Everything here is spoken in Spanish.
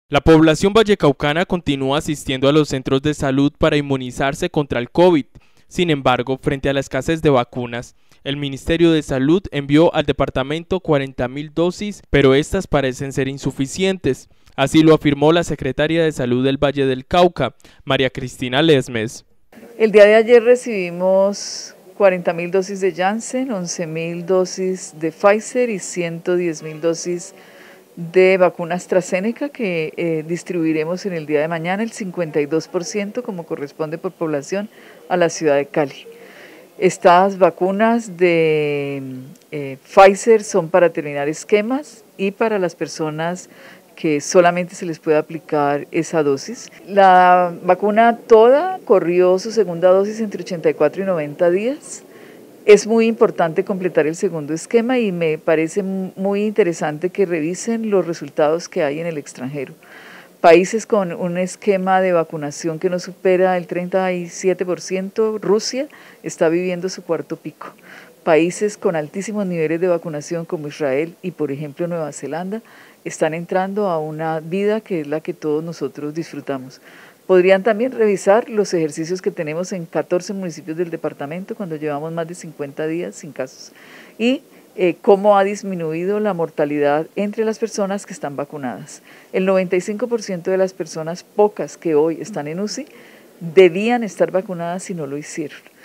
La población vallecaucana continúa asistiendo a los centros de salud para inmunizarse contra el COVID. Sin embargo, frente a la escasez de vacunas, el Ministerio de Salud envió al departamento 40.000 dosis, pero estas parecen ser insuficientes. Así lo afirmó la secretaria de Salud del Valle del Cauca, María Cristina Lesmes. El día de ayer recibimos 40.000 dosis de Janssen, 11.000 dosis de Pfizer y 110.000 dosis de vacuna AstraZeneca que distribuiremos en el día de mañana, el 52% como corresponde por población a la ciudad de Cali. Estas vacunas de Pfizer son para terminar esquemas y para las personas que solamente se les puede aplicar esa dosis. La vacuna toda corrió su segunda dosis entre 84 y 90 días. Es muy importante completar el segundo esquema y me parece muy interesante que revisen los resultados que hay en el extranjero. Países con un esquema de vacunación que no supera el 37%, Rusia está viviendo su cuarto pico. Países con altísimos niveles de vacunación como Israel y por ejemplo Nueva Zelanda están entrando a una vida que es la que todos nosotros disfrutamos. Podrían también revisar los ejercicios que tenemos en 14 municipios del departamento cuando llevamos más de 50 días sin casos y cómo ha disminuido la mortalidad entre las personas que están vacunadas. El 95% de las personas, pocas que hoy están en UCI, debían estar vacunadas y no lo hicieron.